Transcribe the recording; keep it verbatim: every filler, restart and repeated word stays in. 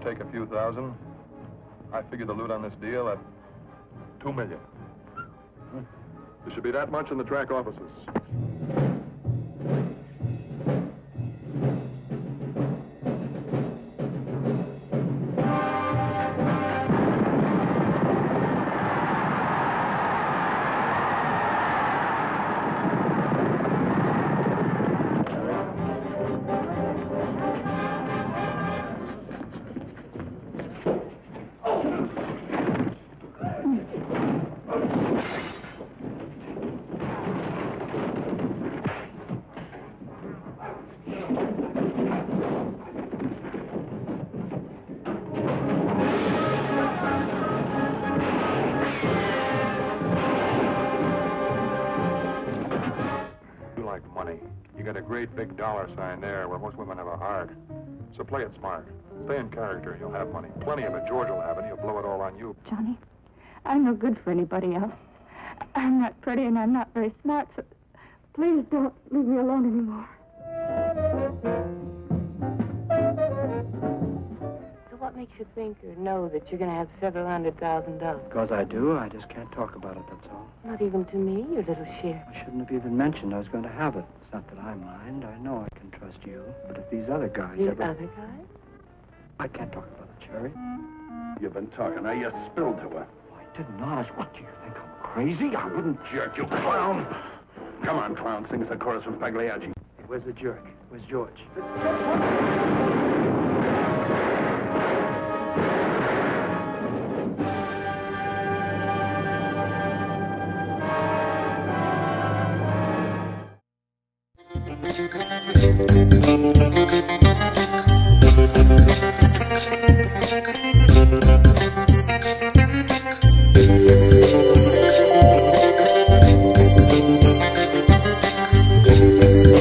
take a few thousand. I figure the loot on this deal at two million. Hmm. There should be that much in the track offices. Big dollar sign there where most women have a heart. So play it smart. Stay in character and you'll have money. Plenty of it. George will have it. He'll blow it all on you. Johnny, I'm no good for anybody else. I'm not pretty and I'm not very smart, so please don't leave me alone anymore. So what makes you think or know that you're going to have several hundred thousand dollars? Because I do. I just can't talk about it, that's all. Not even to me, your little share. I shouldn't have even mentioned I was going to have it. It's not that I mind. I know I can trust you. But if these other guys These ever... other guys? I can't talk about it, Cherry. You've been talking. Now you spilled to her. I didn't, honest. What, do you think I'm crazy? I wouldn't... Jerk, you clown. Come on, clown. Sing us a chorus from Pagliacci. Hey, where's the jerk? Where's George? Thank you.